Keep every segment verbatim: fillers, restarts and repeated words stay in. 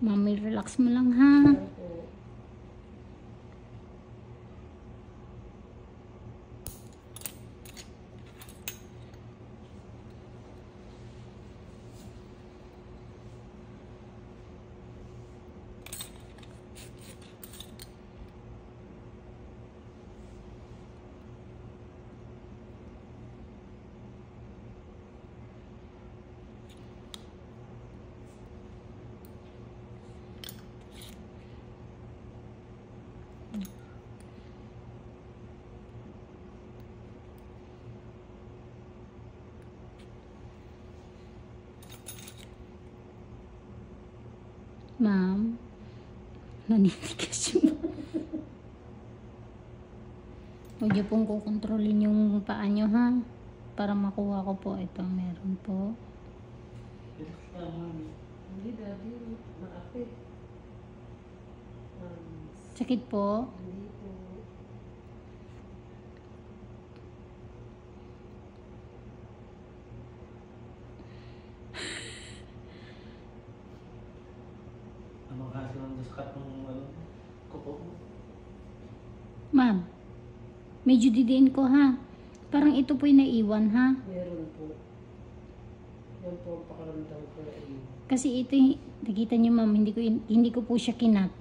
Mami, relax mo lang ha. Opo. Ma'am, naninigas yung... Huwag niyo pong kukontrolin yung paa niyo ha. Para makuha ko po. Ito, meron po. Hindi, daddy. Maapit. Um, Sakit po. hindi po. Ano kasi ng diskat ng ano, kuko mo? Ma'am, medyo didiin ko ha. Parang ito po yung naiwan ha. Meron po. Yan po ang pakaramdam ko na iyo. Kasi ito, yung- nakita niyo ma'am, hindi ko, hindi ko po siya kinat.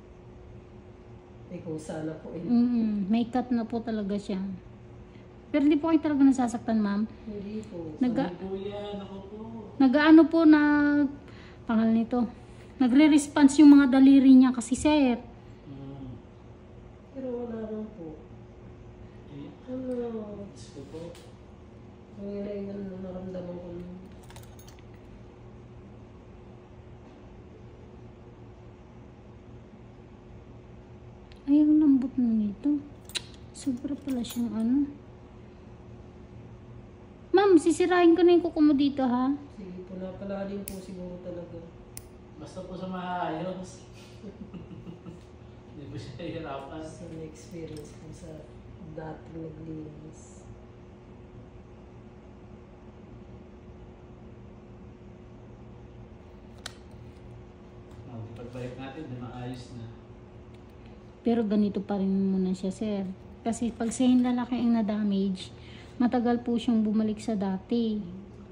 Eh kung sana po eh. Mm, may cut na po talaga siya. Pero hindi po kayo talaga nasasaktan ma'am. Hindi po. Naga, Sabi ko yan, ako po. nagaano po na, pangal nito, nagre-response yung mga daliri niya kasi sir. Hmm. Pero wala lang po. Eh, Ano? Diyos ko po. Ang inaingan na naramdaman ko nun. Ay, ang lambot na nito. Sobra pala siyang ano. Ma'am, sisirahin ko na yung kuko mo dito ha. Sige po, napalalim po siguro talaga. Basta po sa maayos. Hindi po siya hirapan. Sa na-experience po sa dating naglinis. Oh, pagbalik natin, di maayos na. Pero ganito pa rin muna siya sir. Kasi pag sa lalaki ang na-damage, matagal po siyang bumalik sa dati.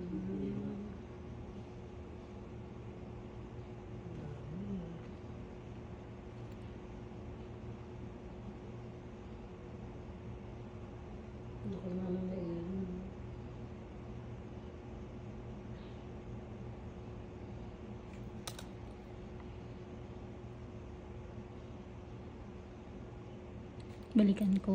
Ano ko na ano na iyon. Balikan ko.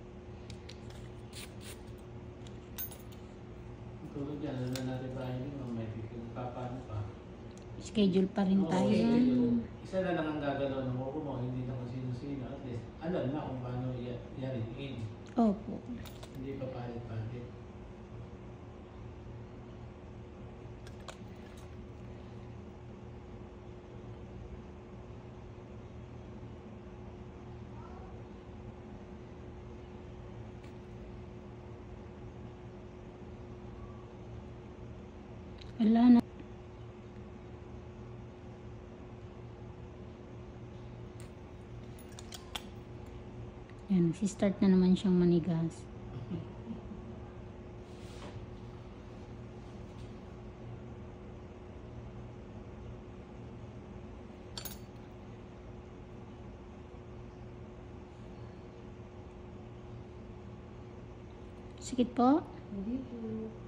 Tulad yan, alam na natin ba hindi mo, may biglang papaano pa. Schedule pa rin Oo, tayo. schedule. Isa na lang ang gagalaw ng kuko mo, hindi na kung sino-sino. At least, alam na kung paano i- i-in. Opo. Hindi pa palit-palit. Wala na. Yan, si-start na naman siyang manigas. Sakit po? Hindi po.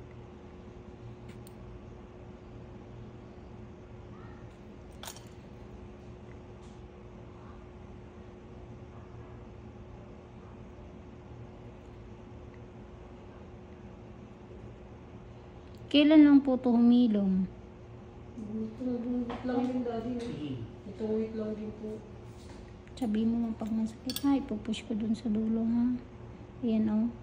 Kailan lang po ito humilom? Itong week lang din daddy. no? Sige. Itong week lang din po. Sabi mo pag masakit ha, ipupush ko dun sa dulo ha. Ayan o. Oh.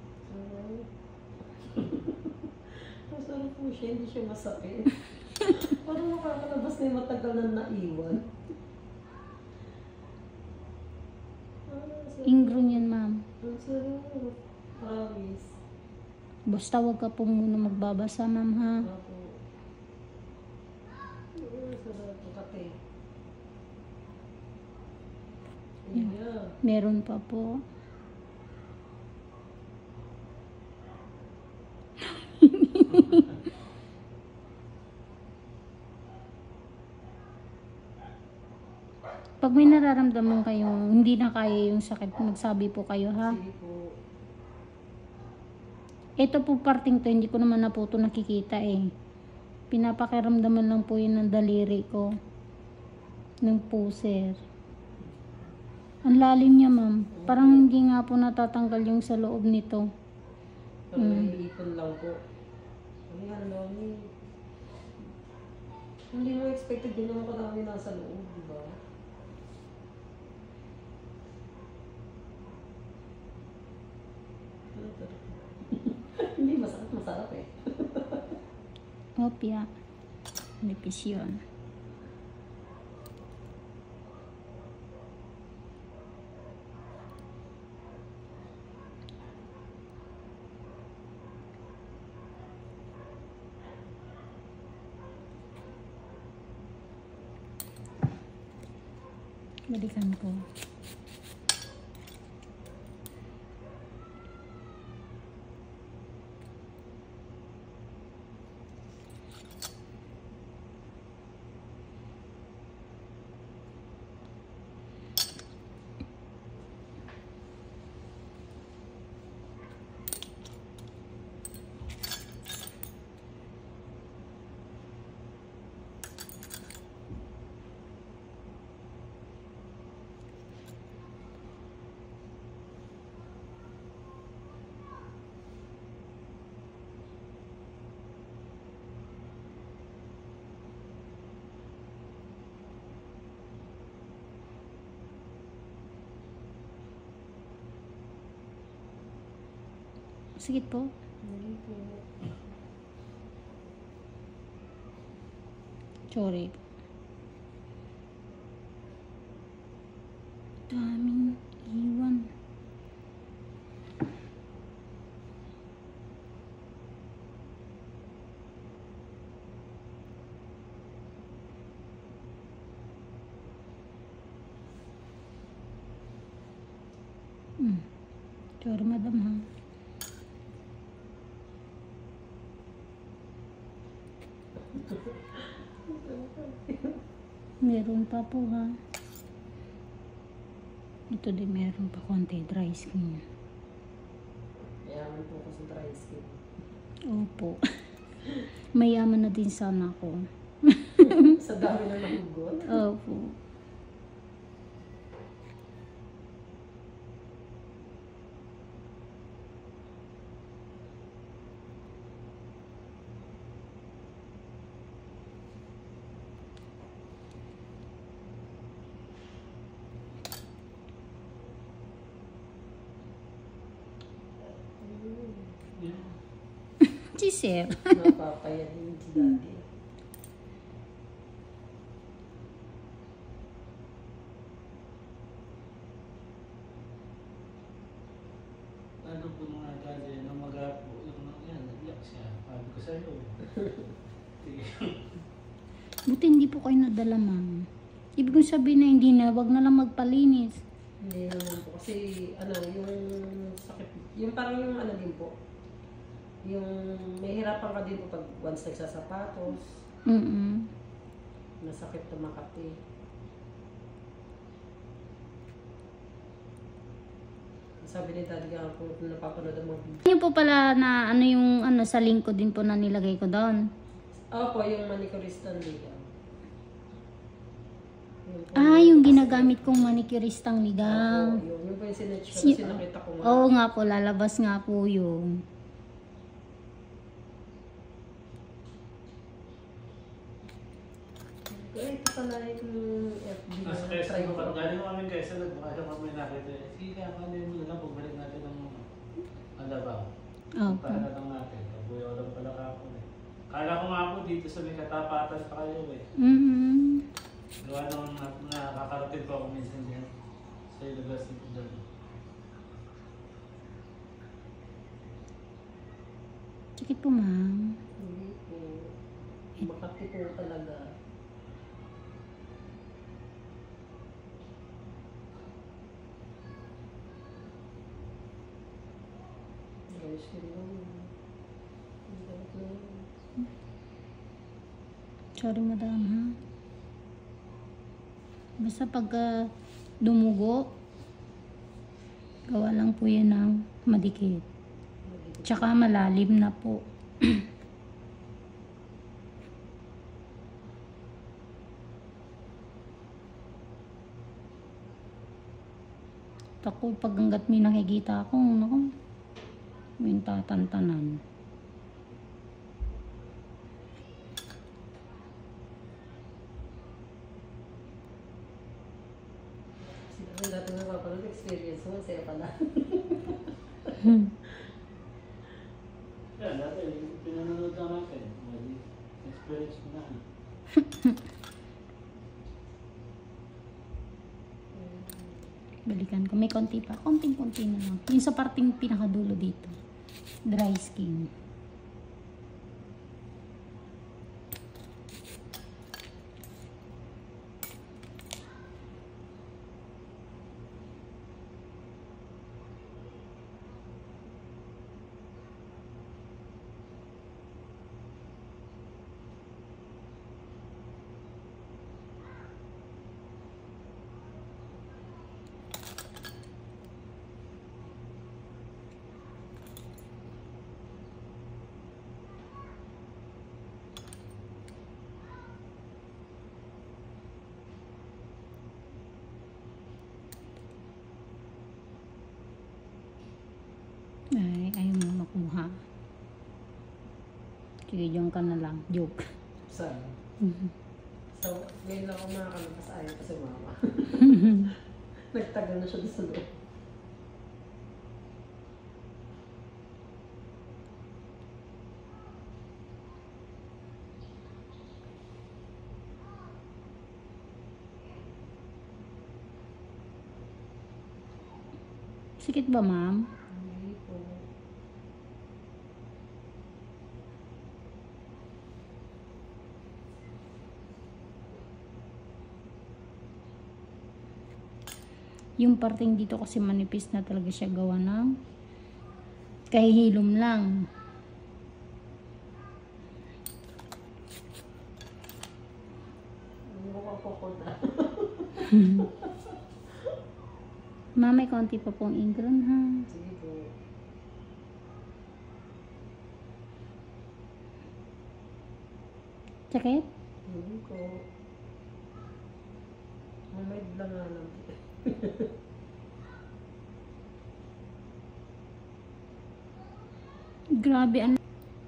Masarap po siya, hindi siya masakit. Parang makakalabas na yung matagal na naiwan. Ah, sarap. Ingron yan ma'am. Ang sarap. Promise. Basta wag ka po muna magbabasa ma'am ha. Ako. Ah, sarap po kape. Meron pa po. Pag may nararamdaman kayong hindi na kaya yung sakit, magsabi po kayo ha. Sige po. Ito po parting to, hindi ko naman na po ito nakikita eh. Pinapakiramdaman lang po yun ng daliri ko. Ng puser. Ang lalim niya ma'am. Parang hindi nga po natatanggal yung sa loob nito. Pag Mm. naiipon lang po. Ano yan, Lomi? Hindi mo expected din naman kadami nasa loob, di ba? Hindi masakit, masarap eh. Opya. Nipis yun. Balikan ko. Sige po. Hindi po. Sorry. Daming iwan. Hmm. Sorry madam ha. Meron pa po ha. Ito din meron pa konti dry skin. Mayaman po ko sa dry skin. Opo. Mayaman na din sana ako. Sa dami na nahugot. Opo. Si sir. Napapaya din si daddy. Ano po mga dati, nung mag-apo, yung yan, nag-iyak siya. Sabi ko sa'yo. Sige. Buti hindi po kayo nadala ma'am. Ibig kong sabihin na hindi na, wag na lang magpalinis. Hindi naman po. Kasi ano, yung sakit, yung parang yung ano din po. Yung may hirapan ka din po pag once nagsasapatos, Mm-mm. nasakit tumakat eh. Sabi ni daddy ka po, kung napapanood ang mga video. Ano po pala na ano yung ano sa link ko din po na nilagay ko doon. Opo, yung manicuristang ligaw. Yun po Ah, yung ginagamit kong manicuristang Opo, ligang. yun, yun po yung sinetch ko Si- kasi nakita ko nga. Oo nga po, lalabas nga po yung. Eh, ito pala yung F B na Nasa try Quezon ko. pa. Galing kami Quezon, baka siya kami nakita. Sige, kaya ano yun na lang, pagbalik natin ng Alabang. Opo. Para na lang natin. Kabuyaw lang pala ka ako eh. Kala ko nga po dito sa may katapatan pa kayo eh. Mm-hmm. Gawa nung na- nakakarating pa ako minsan yan. Sa University doon. Sakit po ma'am. Hindi po. Makati po talaga. Ice cream lang. Ang gamit na yun. Sorry madam ha. Basta pagka dumugo, gawa lang po yan ng madikit. Tsaka malalim na po. Ako, pag hanggat may nakikita ako, naku, may tatantanan. Ang dati nga papanood, experience mo, saya pala. Yan, dati, pinanonood lang natin. Mali, experience mo na. Balikan ko. May konti pa. Konting-konti na lang. Yung sa parting pinakadulo dito. Dry skin. Ay, ayaw mo makuha. Sige, diyan ka na lang. Joke. Saan? So, ngayon lang ako makakalabas ayaw kasi mama. Nagtagal na siya doon sa loob. Sikit ba, ma'am? Hindi po. Yung parting dito kasi manipis na talaga siya gawa ng kahihilom lang. Ano ko ako na? Ma, may konti pa pong ingron ha. Sige po. Sakit? Hindi ko. Mamay lang nga lang. Grabe, ano?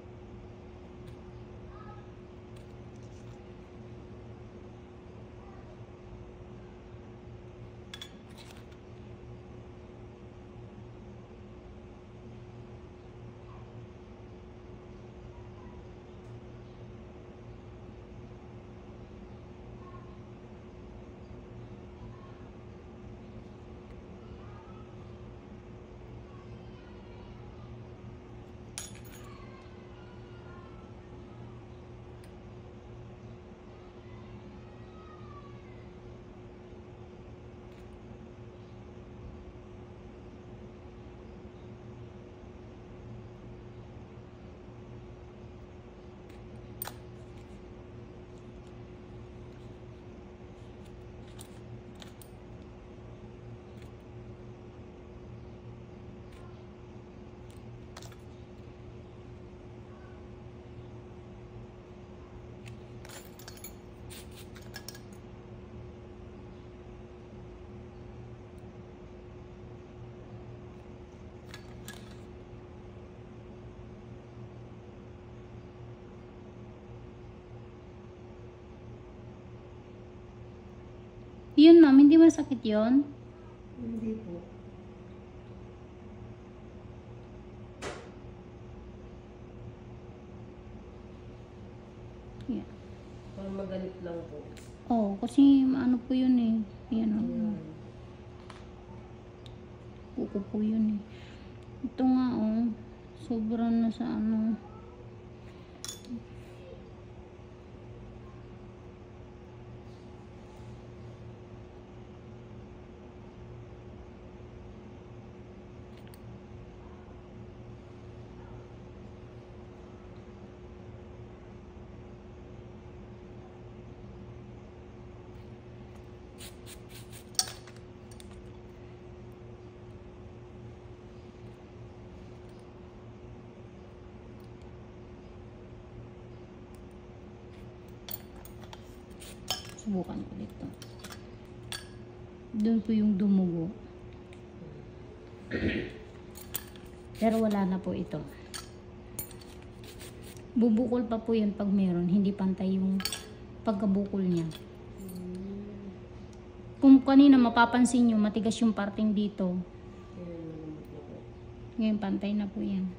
Yun ma'am, hindi masakit yun? Hindi po. Yeah. Parang maganip lang po. Oh, kasi ano po yun eh. Yan o. Ayan. Kuko po yun eh. Ito nga oh. Sobrang na sa ano. Subukan ko dito. Doon po yung dumugo. Pero wala na po ito. Bubukol pa po yan pag meron. Hindi pantay yung pagkabukol niya. Kung kanina mapapansin nyo, matigas yung parting dito. Ayan, malambot na po. Ngayon pantay na po yan.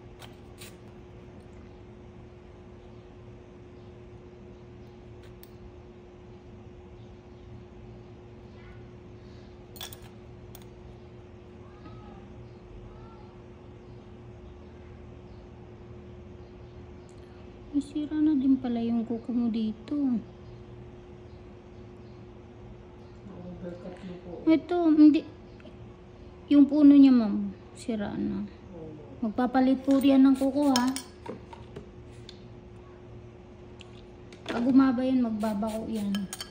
Masira na din pala yung kuko mo dito. Overcut mo po. Ito, hindi. Yung puno niya, ma'am, sira na. Oo. Magpapalit po yan ng kuko, ha. Pag umaba yan, magbabako yan.